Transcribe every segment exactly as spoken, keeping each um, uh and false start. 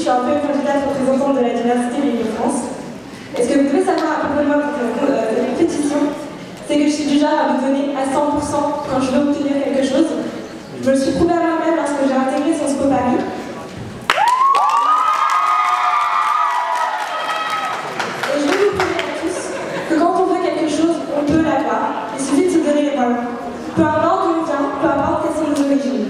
suis un peu une candidate représentante de la diversité de l'Île-de-France. Et ce que vous devez savoir à propos de moi pour cette euh, pétition, c'est que je suis du genre à me donner à cent pour cent quand je veux obtenir quelque chose. Je me le suis prouvé à moi-même lorsque j'ai intégré Sciences Po Paris. Et je vais vous prouver à tous que quand on veut quelque chose, on peut l'avoir. Il suffit de se donner les moyens. Peu importe d'où on vient, peu importe quelles sont nos origines.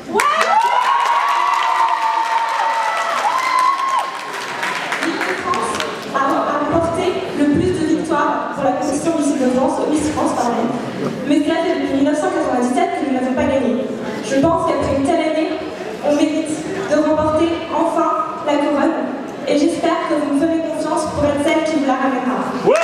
L'Île-de-France a remporté le plus de victoires pour la compétition Miss France, Miss France pardon. Mais cela fait depuis mille neuf cent quatre-vingt-dix-sept que nous n'avons pas gagné. Je pense qu'après une telle année, on mérite de remporter enfin la couronne. Et j'espère que vous me ferez confiance pour être celle qui vous la ramènera. Ouais.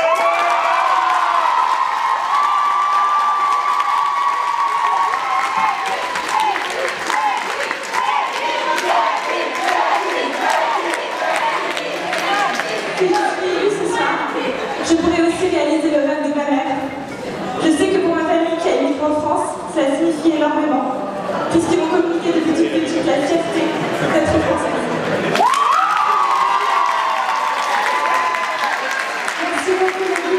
Si je suis élue ce soir, je pourrais aussi réaliser le rêve de ma mère. Je sais que pour ma famille qui a émigré en France, cela signifie énormément, puisqu'ils m'ont communiqué depuis toute petite la fierté d'être française. Merci beaucoup, Meggy.